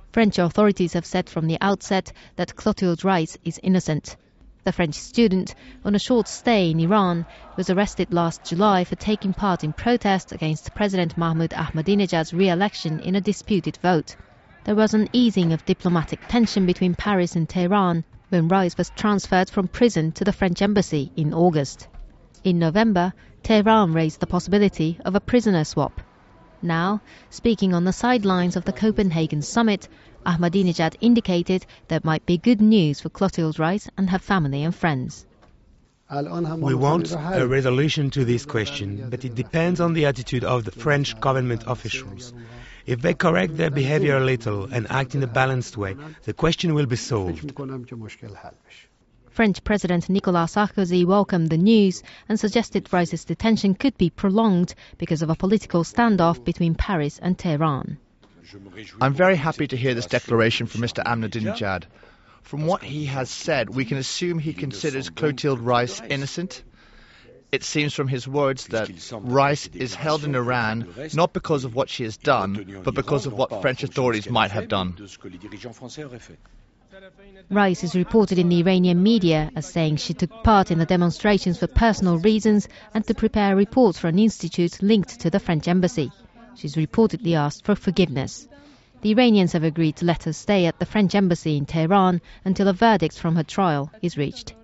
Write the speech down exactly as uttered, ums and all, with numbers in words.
French authorities have said from the outset that Clotilde Rice is innocent. The French student, on a short stay in Iran, was arrested last July for taking part in protests against President Mahmoud Ahmadinejad's re-election in a disputed vote. There was an easing of diplomatic tension between Paris and Tehran when Rice was transferred from prison to the French embassy in August. In November, Tehran raised the possibility of a prisoner swap. Now, speaking on the sidelines of the Copenhagen summit, Ahmadinejad indicated there might be good news for Clotilde Rice and her family and friends. We want a resolution to this question, but it depends on the attitude of the French government officials. If they correct their behavior a little and act in a balanced way, the question will be solved. French President Nicolas Sarkozy welcomed the news and suggested Rice's detention could be prolonged because of a political standoff between Paris and Tehran. I'm very happy to hear this declaration from Mister Ahmadinejad. From what he has said, we can assume he considers Clotilde Rice innocent. It seems from his words that Rice is held in Iran not because of what she has done, but because of what French authorities might have done. Rice is reported in the Iranian media as saying she took part in the demonstrations for personal reasons and to prepare reports for an institute linked to the French embassy. She's reportedly asked for forgiveness. The Iranians have agreed to let her stay at the French embassy in Tehran until a verdict from her trial is reached.